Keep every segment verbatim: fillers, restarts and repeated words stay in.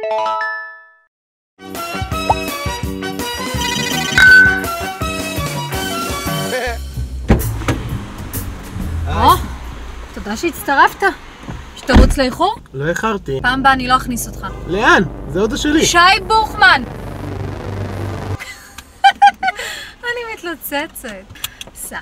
או, תודה שהצטרפת. שתרוץ לאיחור? לא איחרתי. פעם הבאה אני לא אכניס אותך. לאן? זה אוטו שלי. שי בוכמן! אני מתלוצצת. סע.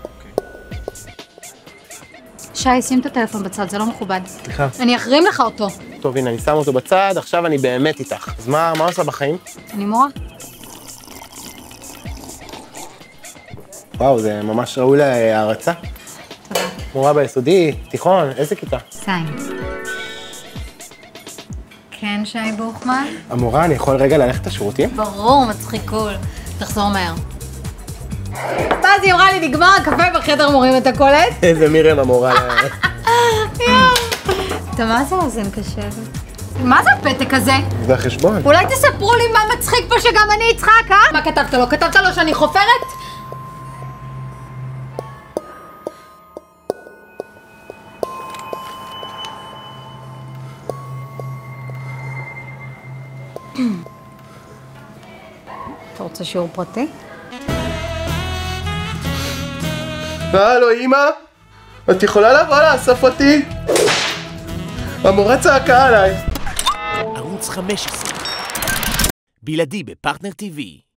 שי, שים את הטלפון בצד, זה לא מכובד. סליחה. אני אחרים לך אותו. טוב, הנה, אני שם אותו בצד, עכשיו אני באמת איתך. אז מה, מה עושה בחיים? אני מורה. וואו, זה ממש ראוי להערצה. תודה. מורה ביסודי, תיכון, איזה כיתה? סיינס. כן, שי בוכמן? המורה, אני יכול רגע ללכת לשירותים? ברור, מצחיקול. תחזור מהר. ואז היא אמרה לי, נגמר הקפה בחדר מורים את הקולט? איזה מירם המורה. אתה מה זה אוזן קשבת? מה זה הפתק הזה? זה החשבון. אולי תספרו לי מה מצחיק פה שגם אני אצחק, אה? מה כתבת לו? כתבת לו שאני חופרת? אתה רוצה שיעור פרטי? הלו, אמא? את יכולה לבוא לאסוף אותי? המורה צעקה עליי. ערוץ חמש עשרה בלעדי בפרטנר טי וי